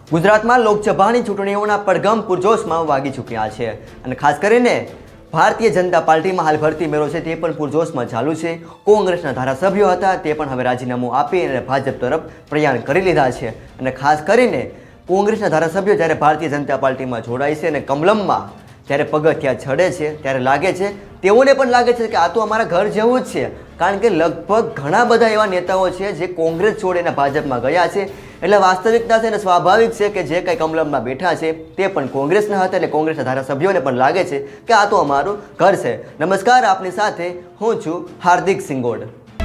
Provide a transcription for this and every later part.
ગુજરાતમાં લોકસભાની ચૂંટણીઓના પડઘમ પૂરજોશમાં વાગી ચૂક્યા છે અને ખાસ કરીને ભારતીય જનતા પાર્ટીમાં હાલ ભરતી મેળો છે તે પણ પૂરજોશમાં ચાલુ છે। કોંગ્રેસના ધારાસભ્યો હતા તે પણ હવે રાજીનામું આપી અને ભાજપ તરફ પ્રયાણ કરી લીધા છે અને ખાસ કરીને કોંગ્રેસના ધારાસભ્યો જ્યારે ભારતીય જનતા પાર્ટીમાં જોડાય છે અને કમલમમાં જ્યારે પગથિયા ચડે છે ત્યારે લાગે છે તેઓને પણ લાગે છે કે આ તો અમારા ઘર જેવું જ છે, કારણ કે લગભગ ઘણા બધા એવા નેતાઓ છે જે કોંગ્રેસ છોડીને ભાજપમાં ગયા છે। એટલે વાસ્તવિકતા છે અને સ્વાભાવિક છે કે જે કંઈ કમલમમાં બેઠા છે તે પણ કોંગ્રેસના હતા એટલે કોંગ્રેસના ધારાસભ્યોને પણ લાગે છે કે આ તો અમારું ઘર છે। નમસ્કાર, આપની સાથે હું છું હાર્દિક સિંગોડ।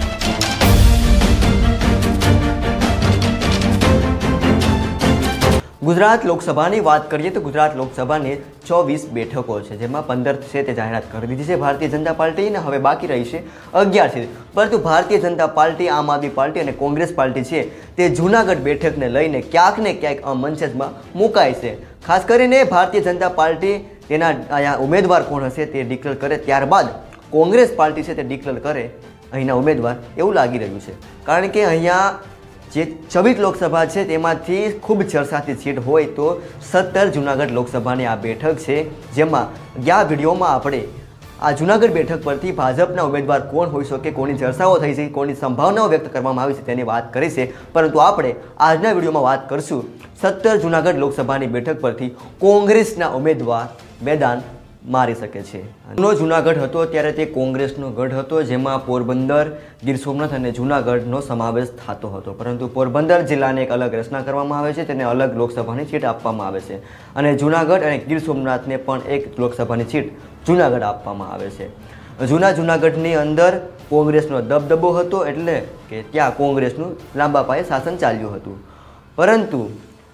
ગુજરાત લોકસભાની વાત કરીએ તો ગુજરાત લોકસભાની 24 બેઠકો છે, જેમાં 15 છે તે જાહેરાત કરી દીધી છે ભારતીય જનતા પાર્ટીને, હવે બાકી રહી છે 11 છે। પરંતુ ભારતીય જનતા પાર્ટી, આમ આદમી પાર્ટી અને કોંગ્રેસ પાર્ટી છે તે જૂનાગઢ બેઠકને લઈને ક્યાંક ને ક્યાંક મંચમાં મુકાય છે। ખાસ કરીને ભારતીય જનતા પાર્ટી તેના અહીંયા ઉમેદવાર કોણ હશે તે ડિક્લેર કરે, ત્યારબાદ કોંગ્રેસ પાર્ટી છે તે ડિક્લેર કરે અહીંના ઉમેદવાર એવું લાગી રહ્યું છે, કારણ કે અહીંયા જે 24 લોકસભા છે તેમાંથી ખૂબ ચર્ચાતી સીટ હોય તો 17 જૂનાગઢ લોકસભાની આ બેઠક છે, જેમાં ગયા વિડીયોમાં આપણે આ જૂનાગઢ બેઠક પરથી ભાજપના ઉમેદવાર કોણ હોઈ શકે, કોની ચર્ચાઓ થઈ છે, કોની સંભાવનાઓ વ્યક્ત કરવામાં આવી છે તેની વાત કરી છે। પરંતુ આપણે આજના વિડીયોમાં વાત કરશું 17 જૂનાગઢ લોકસભાની બેઠક પરથી કોંગ્રેસના ઉમેદવાર મેદાન મારી શકે છે। જૂનાગઢ હતો ત્યારે તે કોંગ્રેસનો ગઢ હતો, જેમાં પોરબંદર, ગીર સોમનાથ અને જૂનાગઢનો સમાવેશ થતો હતો, પરંતુ પોરબંદર જિલ્લાને એક અલગ રચના કરવામાં આવે છે, તેને અલગ લોકસભાની સીટ આપવામાં આવે છે અને જૂનાગઢ અને ગીર સોમનાથને પણ એક લોકસભાની સીટ જૂનાગઢ આપવામાં આવે છે। જૂના જૂનાગઢની અંદર કોંગ્રેસનો દબદબો હતો, એટલે કે ત્યાં કોંગ્રેસનું લાંબા પાયે શાસન ચાલ્યું હતું। પરંતુ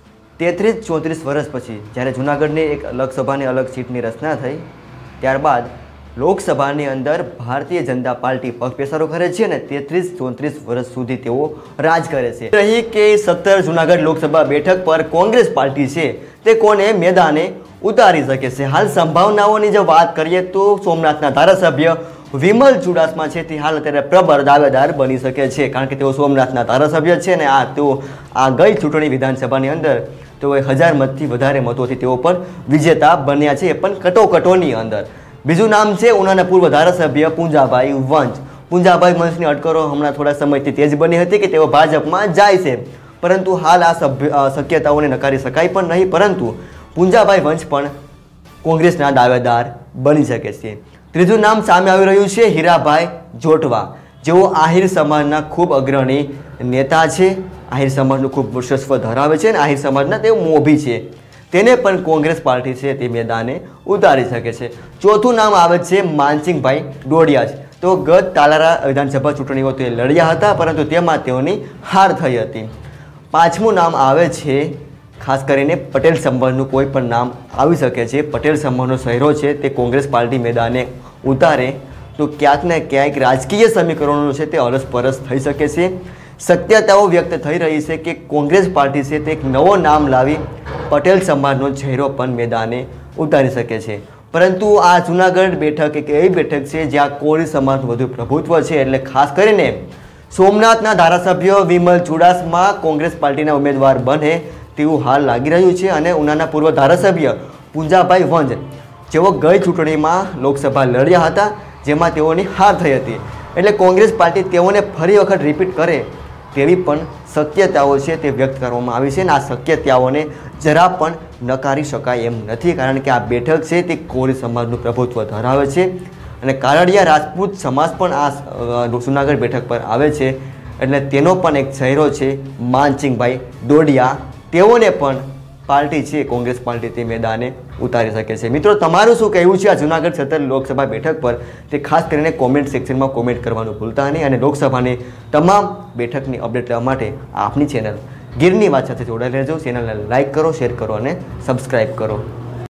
33-34 વર્ષ પછી જ્યારે જૂનાગઢની એક લોકસભાની અલગ સીટની રચના થઈ, ત્યારબાદ લોકસભાની અંદર ભારતીય જનતા પાર્ટી પગપેસારો કરે છે અને 33-34 વર્ષ સુધી તેઓ રાજ કરે છે। રહી કે 17 જૂનાગઢ લોકસભા બેઠક પર કોંગ્રેસ પાર્ટી છે તે કોને મેદાને ઉતારી શકે છે। હાલ સંભાવનાઓની જો વાત કરીએ તો સોમનાથના ધારાસભ્ય વિમલ ચુડાસમા છે તે હાલ અત્યારે પ્રબળ દાવેદાર બની શકે છે, કારણ કે તેઓ સોમનાથના ધારાસભ્ય છે અને તેઓ આ ગઈ ચૂંટણી વિધાનસભાની અંદર તેઓ 1000 મતથી વધારે મતોથી તેઓ પણ વિજેતા બન્યા છે, પણ કટોકટોની અંદર। બીજું નામ છે ઉનાના પૂર્વ ધારાસભ્ય પૂંજાભાઈ વંશ। પૂંજાભાઈ વંશની અટકળો હમણાં થોડા સમયથી તેજ બની હતી કે તેઓ ભાજપમાં જાય છે, પરંતુ હાલ આ શક્યતાઓને નકારી શકાય પણ નહીં, પરંતુ પૂંજાભાઈ વંશ પણ કોંગ્રેસના દાવેદાર બની શકે છે। ત્રીજું નામ સામે આવી રહ્યું છે હીરાભાઈ જોટવા, જેઓ આહિર સમાજના ખૂબ અગ્રણી નેતા છે, આહિર સમાજનું ખૂબ વર્ચસ્વ ધરાવે છે અને આહિર સમાજના તેઓ મોભી છે, તેને પણ કોંગ્રેસ પાર્ટી છે તે મેદાને ઉતારી શકે છે। ચોથું નામ આવે છે માનસિંગભાઈ ડોડિયા। તો ગત તાલારા વિધાનસભા ચૂંટણીઓ તે લડ્યા હતા, પરંતુ તેમાં તેઓની હાર થઈ હતી। પાંચમું નામ આવે છે ખાસ કરીને પટેલ સમાજનું કોઈ પણ નામ આવી શકે છે। પટેલ સમાજનો ચહેરો છે તે કોંગ્રેસ પાર્ટી મેદાને ઉતારે તો ક્યાંક ને ક્યાંક રાજકીય સમીકરણો છે તે અરસપરસ થઈ શકે છે। શક્યતાઓ વ્યક્ત થઈ રહી છે કે કોંગ્રેસ પાર્ટી છે તે એક નવો નામ લાવી પટેલ સમાજનો ચહેરો પણ મેદાને ઉતારી શકે છે। પરંતુ આ જૂનાગઢ બેઠક એક એવી બેઠક છે જ્યાં કોળી સમાજનું વધુ પ્રભુત્વ છે, એટલે ખાસ કરીને સોમનાથના ધારાસભ્ય વિમલ ચુડાસમા કોંગ્રેસ પાર્ટીના ઉમેદવાર બને તેવું હાલ લાગી રહ્યું છે અને ઉનાના પૂર્વ ધારાસભ્ય પૂંજાભાઈ વંશ, જેઓ ગઈ ચૂંટણીમાં લોકસભા લડ્યા હતા જેમાં તેઓની હાર થઈ હતી, એટલે કોંગ્રેસ પાર્ટી તેઓને ફરી વખત રિપીટ કરે તેવી પણ શક્યતાઓ છે તે વ્યક્ત કરવામાં આવી છે અને આ શક્યતાઓને જરા પણ નકારી શકાય એમ નથી, કારણ કે આ બેઠક છે તે કોળી સમાજનું પ્રભુત્વ ધરાવે છે અને કારડિયા રાજપૂત સમાજ પણ આ જૂનાગઢ બેઠક પર આવે છે, એટલે તેનો પણ એક ચહેરો છે માનસિંગભાઈ ડોડિયા, તેઓને પણ પાર્ટી છે કોંગ્રેસ પાર્ટી તે મેદાને ઉતારી શકે છે। મિત્રો, તમારું શું કહેવું છે આ જૂનાગઢ 17 લોકસભા બેઠક પર તે ખાસ કરીને કોમેન્ટ સેક્શનમાં કોમેન્ટ કરવાનું ભૂલતા નહીં અને લોકસભાની તમામ બેઠકની અપડેટ લેવા માટે આપની ચેનલ ગીરની વાત સાથે જોડાઈ રહેજો। ચેનલને લાઇક કરો, શેર કરો અને સબસ્ક્રાઈબ કરો।